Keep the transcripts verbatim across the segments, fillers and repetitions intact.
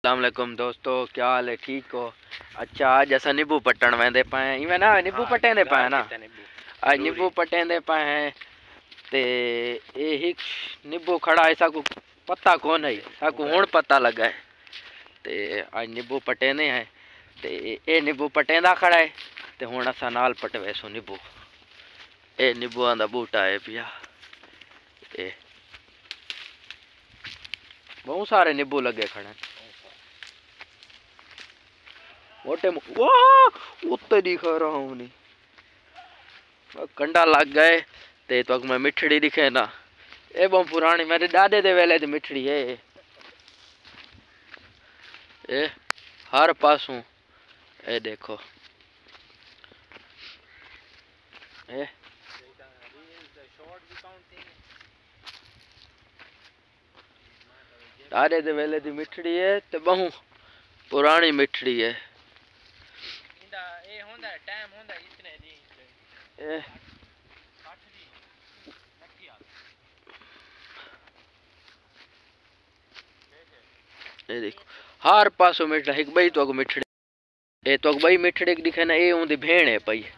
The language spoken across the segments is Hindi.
अस्सलामुअलैकुम दोस्तों, क्या हाल है? ठीक हो? अच्छा, आज असा नींबू पट्टन वेंदे पाए इवें ना नींबू पट्टेंदे पाए ना आज नींबू पट्टेंदे पाए ते ए हिक नींबू खड़ा है साकू पता कौन है साकू हुण पता लगा है ते आज नींबू पट्टेंदे हैं ते ए नींबू पट्टेंदा खड़ा है ते हुण असा नाल पटवेसो नींबू। ए नींबूआं दा बूटा है पिया, ए बहुत सारे नींबू लगे खड़े मोटे वाह उत्ते दिखा रहा हूँ नहीं कंडा लग गए ते तो मैं मिठड़ी दिखे ना। ए बहुत पुरानी मेरे दादे दे वेले दी मिठड़ी है ए हर पासों। ए देखो ए दादे दे वेले दी मिठड़ी है ते बहु पुरानी मिठड़ी है। ए ए देखो हर पासों मिठड़ा एक बई तो मिठड़ी ए तो बई मिठड़ी दिखे ना ए उंदी भेण है पई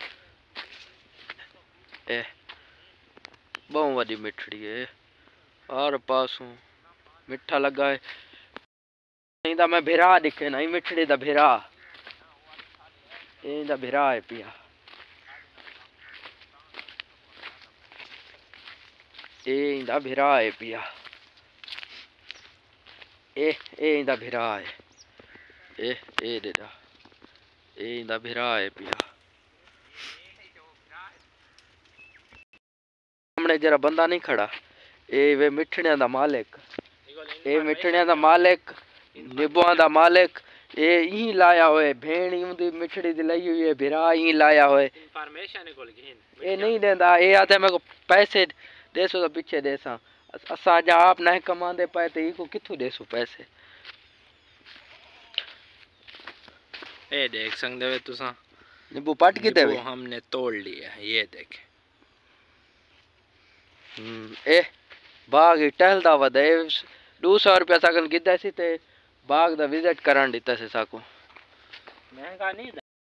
ए बहुत वडी मिठड़ी है हर पासों मिठा लगा है। इंदा मैं भिरा दिखे ना मिठड़ी दा भिरा इंदा भिरा है पिया ए इंदा भिरा है पिया ए ए इंदा भिरा है ए ए देदा ए इंदा भिरा है पिया। सामने जरा बंदा नहीं खड़ा ए वे मिठड़ियां दा मालिक ए मिठड़ियां दा मालिक नींबुआं दा मालिक ए ई लाया होए भेण उंदी मिठड़ी दी लई हुई है भिरा ई लाया होए इंफॉर्मेशन कोल घेन ए नहीं देंदा ए आते मेरे को पैसे देसो तो पीछे देसा असा जा आप नहीं कमांदे पाए तो ई को किथु देसो पैसे। ए देख संग देवे तुसा नींबू पट के देवे हमने तोड़ लिया है ये देख। हम्म ए बाग ही टहलदा वदे दो सौ रुपया साकन गिद्दा सी ते बाग दा विजिट करन दिता से साकू महंगा नहीं।